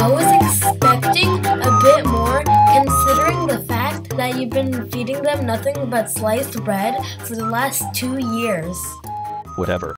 I was expecting a bit more considering the fact that you've been feeding them nothing but sliced bread for the last 2 years. Whatever.